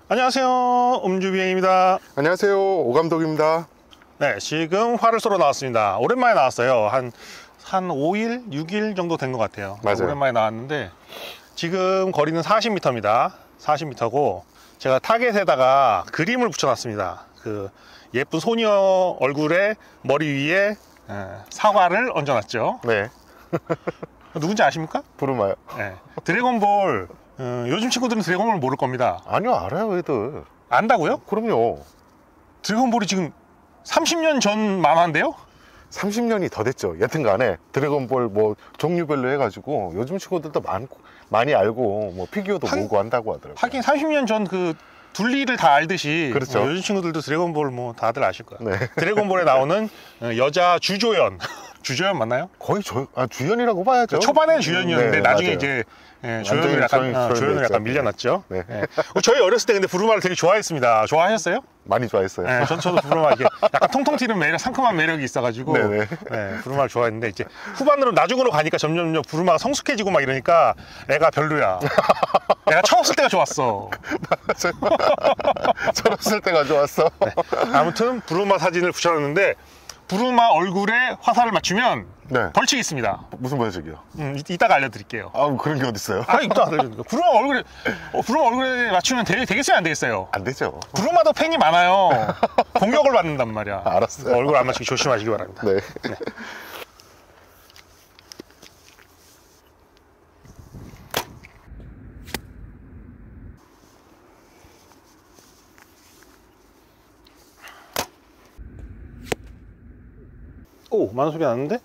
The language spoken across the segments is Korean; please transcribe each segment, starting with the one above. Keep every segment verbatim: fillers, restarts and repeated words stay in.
안녕하세요, 음주비행입니다. 안녕하세요, 오감독입니다. 네, 지금 활을 쏘러 나왔습니다. 오랜만에 나왔어요. 한, 한 오 일, 육 일 정도 된 것 같아요. 맞아요. 오랜만에 나왔는데 지금 거리는 사십 미터입니다. 사십 미터고 제가 타겟에다가 그림을 붙여놨습니다. 그 예쁜 소녀 얼굴에 머리 위에 에, 사과를 얹어놨죠. 네. 누군지 아십니까? 부르마요. 네. 드래곤볼. 어, 요즘 친구들은 드래곤볼 모를 겁니다. 아니요, 알아요, 애들. 안다고요? 그럼요. 드래곤볼이 지금 삼십 년 전 만화인데요? 삼십 년이 더 됐죠. 여튼 간에 드래곤볼 뭐 종류별로 해가지고 요즘 친구들도 많고 많이 알고 뭐 피규어도 하긴, 모으고 한다고 하더라고요. 하긴 삼십 년 전 그 둘리를 다 알듯이 그렇죠. 어, 요즘 친구들도 드래곤볼 뭐 다들 아실 거야. 네. 드래곤볼에 나오는 어, 여자 주조연. 주조연 맞나요? 거의 저, 아, 주연이라고 봐야죠. 초반에는 주연이었는데 네, 나중에 맞아요. 이제 예, 완전히 조연을 약간, 조연, 어, 조연이 조연을 약간 됐죠. 밀려났죠. 네. 예. 어, 저희 어렸을 때 근데 부르마를 되게 좋아했습니다. 좋아하셨어요? 많이 좋아했어요. 예, 전 저도 부르마 이게 약간 통통 튀는 매력, 상큼한 매력이 있어가지고 네네. 예, 부르마를 좋아했는데 이제 후반으로 나중으로 가니까 점점 점점 부르마가 성숙해지고 막 이러니까 애가 별로야. 내가 처음 쓸 때가 좋았어. 저랬을 때가 좋았어. 네. 아무튼 부르마 사진을 붙여놨는데 부르마 얼굴에 화살을 맞추면 네. 벌칙이 있습니다. 무슨 벌칙이요? 음, 이, 이따가 알려드릴게요. 아, 그런 게 어딨어요? 아, 이따 알려드릴게요. 부르마 얼굴에 어, 부르마 얼굴에 맞추면 되게, 되겠어요, 안 되겠어요? 안 되죠. 부르마도 팬이 많아요. 공격을 받는단 말이야. 알았어요. 얼굴 안 맞추기 조심하시기 바랍니다. 네. 네. 오, 많은 소리 나는데?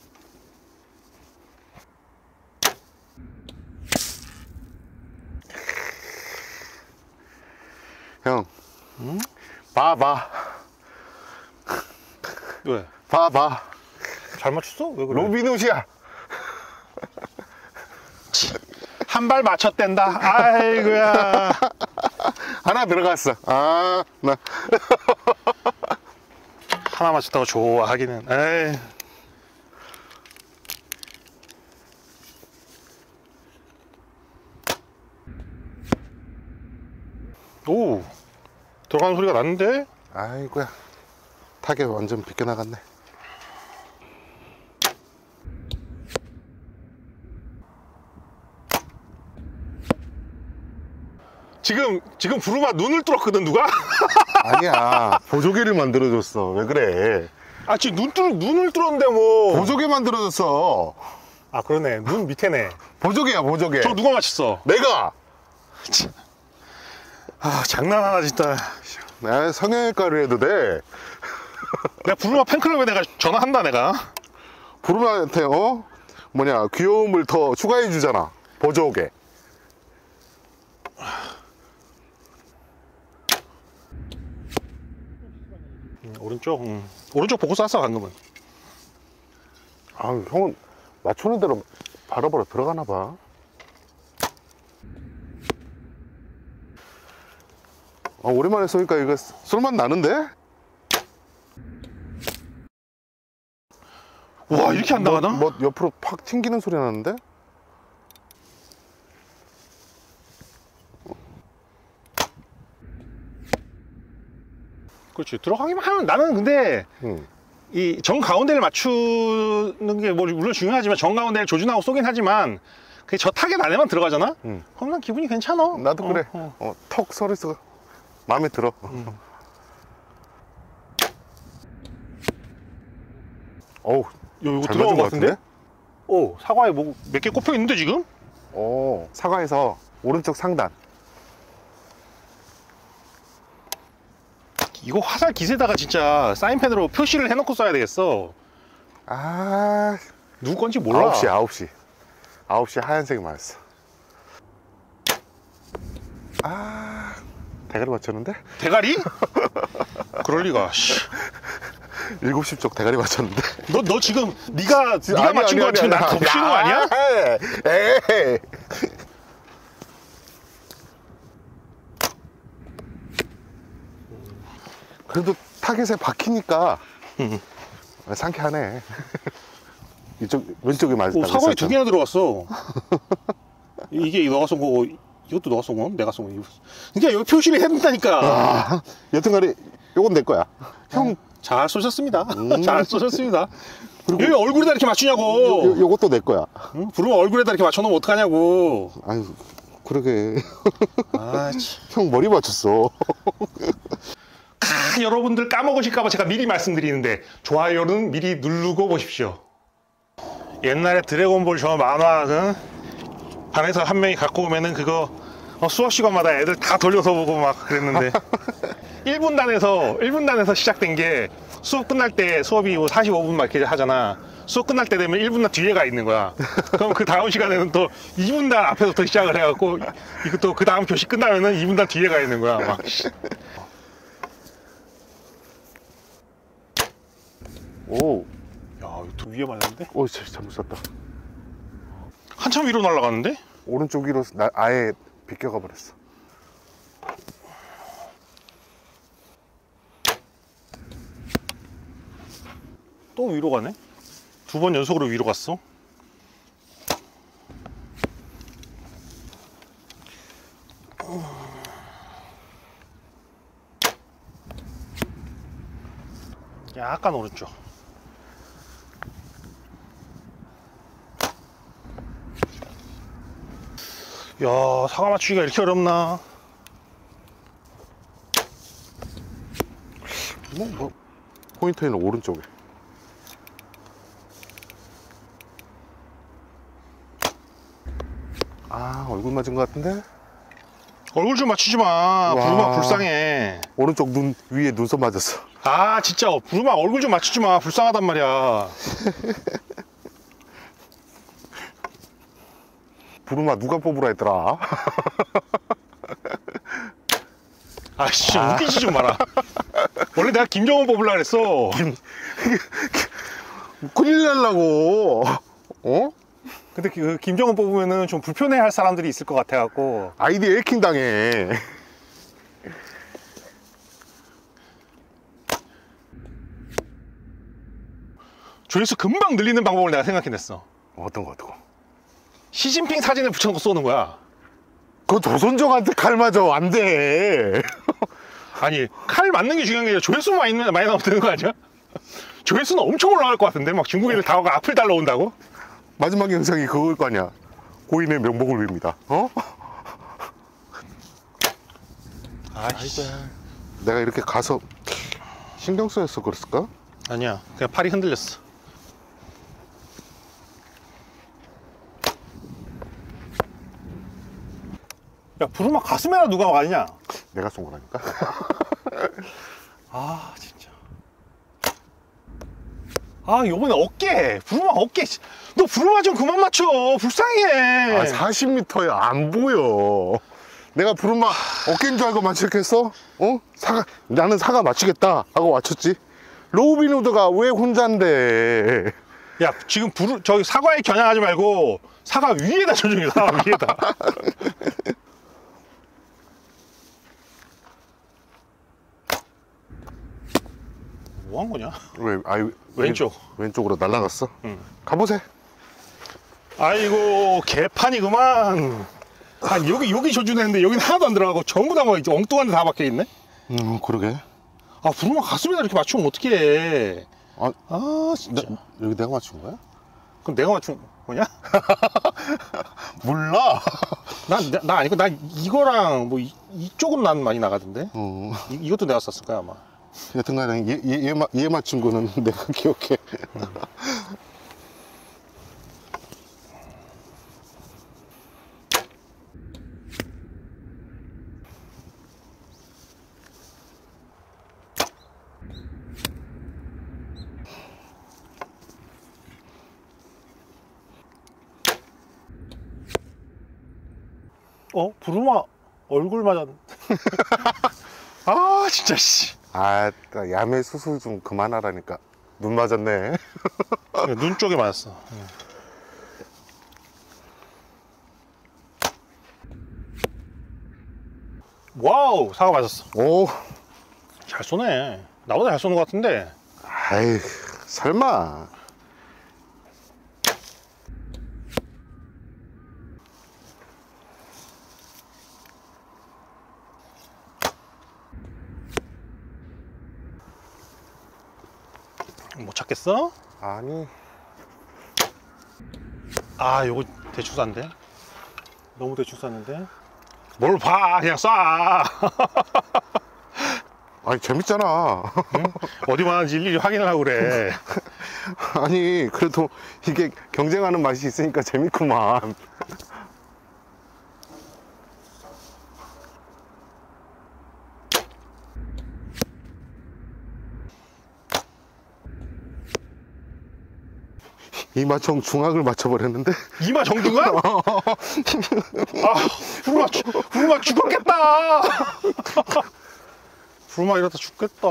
형, 응? 봐봐. 왜? 봐봐. 잘 맞췄어? 왜 그래? 로빈훗이야. 한 발 맞췄댄다. 아이고야. 하나 들어갔어. 아, 나. 하나 맞췄다고 좋아하기는. 에이. 오, 들어가는 소리가 났는데? 아이고야. 타겟 완전 비껴나갔네. 지금, 지금 부르마 눈을 뚫었거든, 누가? 아니야. 보조개를 만들어줬어. 왜 그래? 아, 지금 눈 뚫, 눈을 뚫었는데 뭐. 보조개 만들어줬어. 아, 그러네. 눈 밑에네. 보조개야, 보조개. 저 누가 맞췄어? 내가. 아, 장난하나, 진짜. 나 성형외과를 해도 돼. 내가 부르마 팬클럽에 내가 전화한다, 내가. 부르마한테, 어? 뭐냐, 귀여움을 더 추가해주잖아. 보조개. 음, 오른쪽? 음. 오른쪽 보고 쐈어, 방금은. 아, 형은 맞추는 대로 바로바로 들어가나 봐. 아, 오랜만에 쏘니까 이거 쏠맛 나는데? 와, 이렇게 안 나가나? 뭐, 뭐 옆으로 팍 튕기는 소리 나는데? 그렇지. 들어가기만 하면 나는 근데 응. 이 정 가운데를 맞추는 게 뭐 물론 중요하지만 정 가운데를 조준하고 쏘긴 하지만 그게 저 타겟 안에만 들어가잖아? 응. 그럼 난 기분이 괜찮아. 나도 그래. 어, 어, 턱 소리가 마음에 들어. 음. 어우, 요, 이거 잘 들어간 맞은 것 것 같은데? 같은데? 오, 사과에 뭐 몇 개 꼽혀 있는데 지금? 오, 사과에서 오른쪽 상단. 이거 화살 깃에다가 진짜 사인펜으로 표시를 해놓고 쏴야 되겠어. 아, 누구 건지 몰라. 아홉 시, 아홉 시. 아홉 시 하얀색이 맞았어. 아, 대가리 맞췄는데? 대가리? 그럴 리가. 일곱 시 쪽 대가리 맞췄는데? 너, 너 지금 네가 네가 아니, 맞춘 아니, 거 지금 아니, 나 아니, 덮치는 거 아니야? 에이. 그래도 타겟에 박히니까 응. 상쾌하네. 이쪽 왼쪽에 맞. 오, 사과에 두 개나 들어갔어. 이게 너가 쏜 거고 이것도 너가 쏜 거? 내가 쏜 거? 그러니까 여기 표시를 해둔다니까. 아, 여튼간에 요건 내 거야. 형. 잘 쏘셨습니다. 음. 잘 쏘셨습니다. 그리고 여기 얼굴에다 이렇게 맞추냐고. 요, 요것도 내 거야. 응? 부르면 얼굴에다 이렇게 맞춰놓으면 어떡하냐고. 아유, 그러게. 아, 참. 형 머리 맞췄어. 아, 여러분들 까먹으실까봐 제가 미리 말씀드리는데 좋아요는 미리 누르고 보십시오. 옛날에 드래곤볼 저 만화는 반에서 한 명이 갖고 오면은 그거 어, 수업 시간마다 애들 다 돌려서 보고 막 그랬는데 일 분단에서 일 분단에서 시작된 게 수업 끝날 때 수업이 사십오 분 막 이렇게 하잖아. 수업 끝날 때 되면 일 분단 뒤에가 있는 거야. 그럼 그 다음 시간에는 또 이 분단 앞에서부터 시작을 해갖고 이것도 그 다음 교시 끝나면은 이 분단 뒤에가 있는 거야. 막. 오. 야, 이거 더 위에 맞았는데? 오, 잘못 쐈다. 한참 위로 날아가는데? 오른쪽 위로 나, 아예 비껴가 버렸어. 또 위로 가네? 두 번 연속으로 위로 갔어? 약간 오른쪽. 야, 사과 맞추기가 이렇게 어렵나? 뭐, 뭐 포인트는 오른쪽에. 아, 얼굴 맞은 것 같은데? 얼굴 좀 맞추지 마. 부르마 불쌍해. 오른쪽 눈 위에 눈썹 맞았어. 아, 진짜 부르마 얼굴 좀 맞추지 마. 불쌍하단 말이야. 부르마 누가 뽑으라 했더라? 아씨, 아. 웃기지 좀 마라. 원래 내가 김정은 뽑으려고 그랬어. 큰일 날라고. 어? 근데 그 김정은 뽑으면은 좀 불편해할 사람들이 있을 것 같아갖고. 아이디 해킹 당해. 조회수 금방 늘리는 방법을 내가 생각해냈어. 어떤 거, 어떤 거? 시진핑 사진을 붙여놓고 쏘는 거야. 그거 조선족한테 칼 맞아. 안 돼. 아니, 칼 맞는 게 중요한 게 아니라 조회수 많이, 많이 나오면 되는 거 아니야? 조회수는 엄청 올라갈 것 같은데? 막 중국 애들 다 와가 악플 달러온다고? 마지막 영상이 그걸 거 아니야. 고인의 명복을 빕니다. 어? 아이씨. 내가 이렇게 가서 신경 쓰여서 그랬을까? 아니야. 그냥 팔이 흔들렸어. 야, 부르마 가슴에다 누가 가냐? 내가 쏜 거라니까. 아, 진짜. 아, 요번에 어깨. 부르마 어깨. 너 부르마 좀 그만 맞춰. 불쌍해. 아, 사십 미터야. 안 보여. 내가 부르마 어깨인 줄 알고 맞췄겠어? 어? 사과, 나는 사과 맞추겠다 하고 맞췄지. 로빈 후드가 왜 혼잔데? 야, 지금 부르, 저기 사과에 겨냥하지 말고 사과 위에다 쳐줘. 사과 위에다. 뭐 한 거냐? 왜, 아이, 왼쪽. 왼쪽으로 날아갔어? 응. 가보세. 아이고, 개판이구만. 아, 여기, 여기 조준했는데 여기는 하나도 안 들어가고 전부 다 막 엉뚱한 데 다 박혀 있네? 음, 그러게. 아, 부르마 가슴에다 이렇게 맞추면 어떡해. 아, 아, 진짜. 나, 여기 내가 맞춘 거야? 그럼 내가 맞춘 거냐? 몰라. 난, 나, 나 아니고, 난 이거랑 뭐, 이, 이쪽은 난 많이 나가던데? 어. 이, 이것도 내가 썼을 거야, 아마. 여튼간에 얘, 얘, 얘, 얘 맞춘 거는 내가 기억해. 음. 어? 부르마 얼굴 맞았. 아, 진짜, 씨. 아, 야매 수술 좀 그만하라니까. 눈 맞았네. 눈 쪽에 맞았어. 와우, 사과 맞았어. 오. 잘 쏘네. 나보다 잘 쏘는 것 같은데. 아이, 설마. 맞겠어? 아니. 아, 요거 대충 쐈는데? 너무 대충 쐈는데? 뭘 봐, 그냥 쏴! 아니, 재밌잖아. 응? 어디 맞는지 일일이 확인을 하고 그래. 아니, 그래도 이게 경쟁하는 맛이 있으니까 재밌구만. 이마청 중앙을 맞춰버렸는데? 이마 정중간? 아, 부르마, 죽- 부르마 죽었겠다! 부르마 이러다 죽겠다.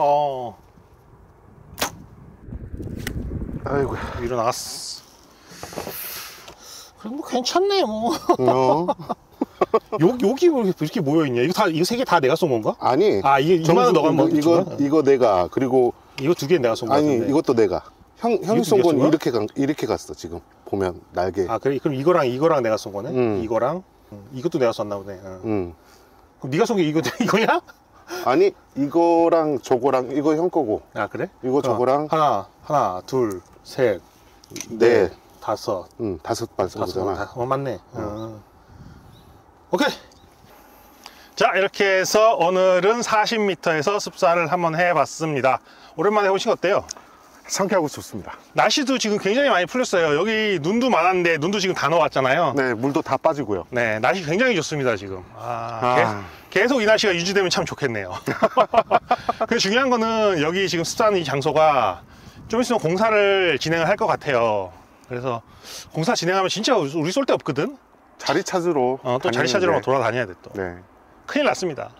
아이고. 일어났어. 그래도 뭐 괜찮네, 뭐. 어? 요, 여기 왜 이렇게 모여있냐? 이거 다, 이거 세 개 다 내가 쏜 건가? 아니. 아, 이게 이만은 너가 뭐, 이거, 준 거야? 이거 내가, 그리고. 이거 두 개 내가 쏜 거 아니, 같은데. 이것도 내가. 형, 형이 이것도 쏜 네가 건 쏜 거야? 이렇게, 가, 이렇게 갔어, 지금. 보면, 날개. 아, 그래? 그럼 이거랑 이거랑 내가 쏜 거네? 음. 이거랑? 음, 이것도 내가 쐈나 보네. 응. 응. 그럼 네가 쏜 게 이거, 이거냐? 아니, 이거랑 저거랑, 이거 형 거고. 아, 그래? 이거 저거랑. 하나, 하나, 둘, 셋, 네. 넷, 다섯. 응, 다섯 발 쏜 다섯. 거잖아. 다- 어, 맞네. 어. 오케이. 자, 이렇게 해서 오늘은 사십 미터에서 습사를 한번 해봤습니다. 오랜만에 해보신 거 어때요? 상쾌하고 좋습니다. 날씨도 지금 굉장히 많이 풀렸어요. 여기 눈도 많았는데 눈도 지금 다 녹았잖아요. 네, 물도 다 빠지고요. 네, 날씨 굉장히 좋습니다, 지금. 아, 아. 계, 계속 이 날씨가 유지되면 참 좋겠네요. 그 중요한 거는 여기 지금 습사하는 이 장소가 좀 있으면 공사를 진행을 할 것 같아요. 그래서 공사 진행하면 진짜 우리 쏠 데 없거든? 자리 찾으러. 어, 또 자리 찾으러 다니는데. 돌아다녀야 돼, 또. 네. 큰일 났습니다.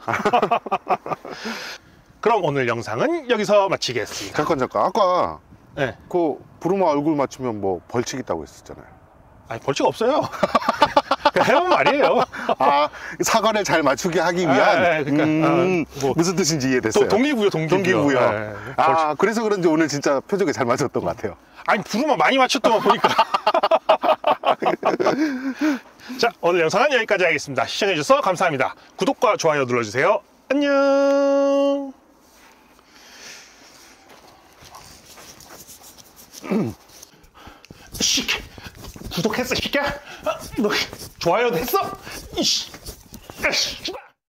그럼 오늘 영상은 여기서 마치겠습니다. 잠깐, 잠깐. 아까 네. 그 부르마 얼굴 맞추면 뭐 벌칙 있다고 했었잖아요. 아니, 벌칙 없어요. 그냥 해본 말이에요. 아, 사과를 잘 맞추게 하기 위한. 아, 아, 그러니까, 음, 아, 뭐. 무슨 뜻인지 이해됐어요. 또 동기부여, 동기부여. 동기부여. 네, 아, 그래서 그런지 오늘 진짜 표정이 잘 맞았던 것 같아요. 아니, 부르마 많이 맞췄더만 보니까. 자, 오늘 영상은 여기까지 하겠습니다. 시청해주셔서 감사합니다. 구독과 좋아요 눌러주세요. 안녕. 씨, 구독했어, 시끼야? 너 좋아요 됐어? 이씨.